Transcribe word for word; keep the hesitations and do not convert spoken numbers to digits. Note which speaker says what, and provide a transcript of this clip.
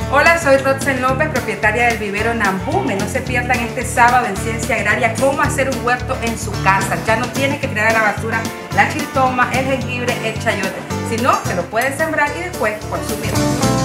Speaker 1: Hola, soy Roxen López, propietaria del vivero Nambume. No se pierdan este sábado en Ciencia Agraria cómo hacer un huerto en su casa. Ya no tiene que tirar a la basura la chiltoma, el jengibre, el chayote, sino que lo pueden sembrar y después consumirlo.